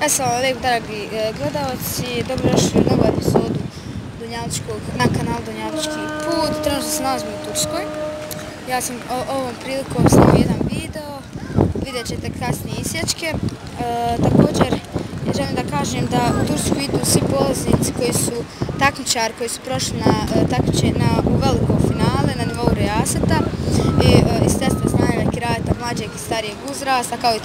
Assalamu alaikum, dragi gledalci, dobrodošli u novu epizodu na kanalu Dunjalučki put. Trenutno se nalazimo u Turskoj. Ja sam ovom prilikom snimao jedan video, vidjet ćete kasnije isječke. Također želim da kažem da u Tursku idu svi polaznici koji su takmičari, koji su prošli u veliko finale na nivou Rejaseta i iz testa znanja kirajeta mlađeg i starijeg uzrasta, kao i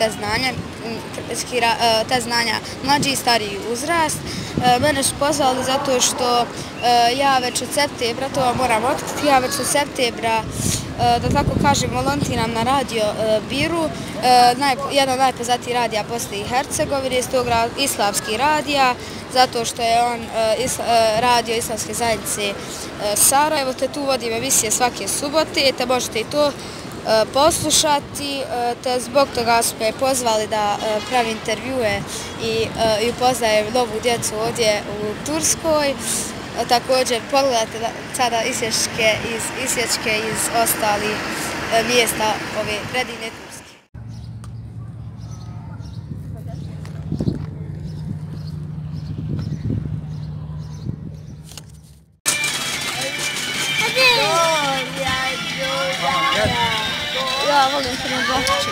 te znanja mlađi i stariji uzrast. Mene su pozvali zato što ja već od septembra, to vam moram otkriti, ja već od septembra, da tako kažem, volontiram na radio Biru, jedan od najpoznatijih radija Bosne i Hercegovine, iz tog islamski radija, zato što je on radio islamske zajednice Sarajevo, te tu vodim emisije svake subote, te možete i to poslušati, te zbog toga su me pozvali da pravim intervjue i upoznajem novu djecu ovdje u Turskoj. Također pogledajte sada isječke iz ostalih mjesta ove predivne Turske. Ja volim prvo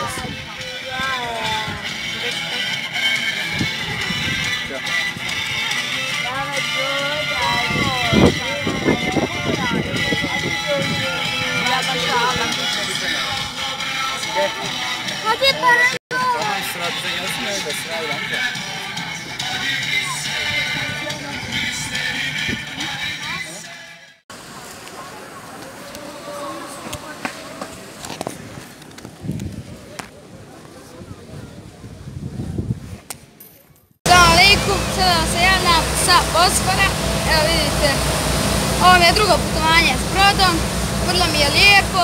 Hadi para. Tamam, sıra bize gelsin öyle sırayla. Sada se javljam sa Bosfora. Evo vidite, ovo mi je drugo putovanje s brodom, vrlo mi je lijepo,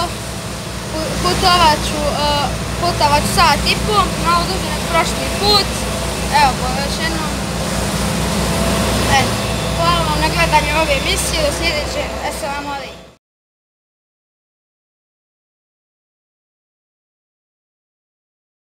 putovat ću sat i pol, malo duže nego prošli put. Evo, još jednom. Hvala vam na gledanju ove emisije, do sljedeće, assalamu alaikum.